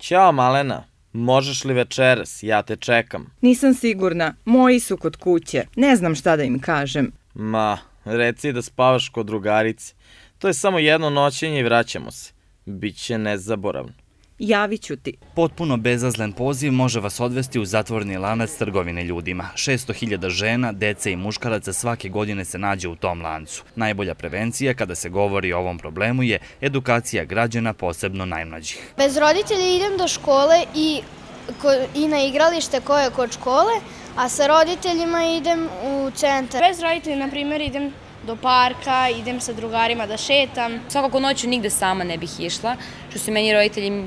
Ćao Malena, možeš li večeras, ja te čekam. Nisam sigurna, moji su kod kuće, ne znam šta da im kažem. Ma, reci da spavaš kod drugarice. To je samo jedno noćenje i vraćamo se. Biće nezaboravno. Javit ću ti. Potpuno bezazlen poziv može vas odvesti u zatvoreni lanac trgovine ljudima. 600.000 žena, dece i muškaraca svake godine se nađe u tom lancu. Najbolja prevencija kada se govori o ovom problemu je edukacija građana, posebno najmlađih. Bez roditelja idem do škole i na igralište koje je kod škole, a sa roditeljima idem u centar. Bez roditelja, na primjer, idem do parka, idem sa drugarima da šetam. Svakako noću nigde sama ne bih išla, što su meni roditelji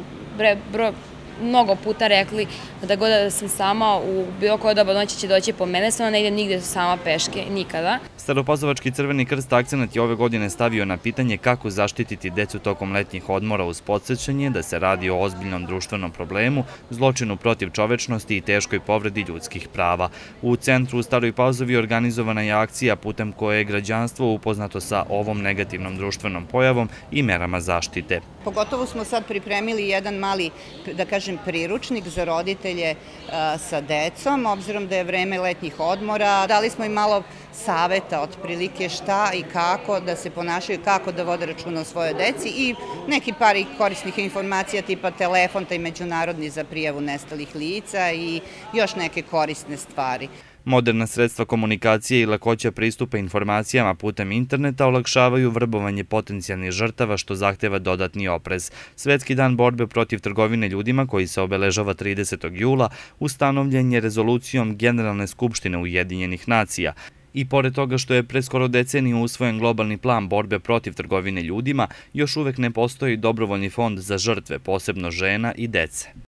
mnogo puta rekli da god da sam sama, u bilo koje doba noći će doći po mene, samo ne idem nigde sama peške, nikada. Staropazovački Crveni krst akcenat je ove godine stavio na pitanje kako zaštititi decu tokom letnjih odmora uz podsjećanje da se radi o ozbiljnom društvenom problemu, zločinu protiv čovečnosti i teškoj povredi ljudskih prava. U centru u Staroj Pazovi organizovana je akcija putem koje je građanstvo upoznato sa ovom negativnom društvenom pojavom i merama zaštite. Pogotovo smo sad pripremili jedan mali, da kažem, priručnik za roditelje sa decom, obzirom da je vreme letnjih odmora. Dali smo im malo saveta, otprilike šta i kako da se ponašaju, kako da vode računa o svojoj deci i neki par korisnih informacija tipa telefon, taj međunarodni za prijavu nestalih lica i još neke korisne stvari. Moderna sredstva komunikacije i lakoća pristupa informacijama putem interneta olakšavaju vrbovanje potencijalnih žrtava, što zahteva dodatni oprez. Svetski dan borbe protiv trgovine ljudima, koji se obeležava 30. jula, ustanovljen je rezolucijom Generalne skupštine Ujedinjenih nacija. I pored toga što je pre skoro deceniju usvojen globalni plan borbe protiv trgovine ljudima, još uvek ne postoji dobrovoljni fond za žrtve, posebno žena i dece.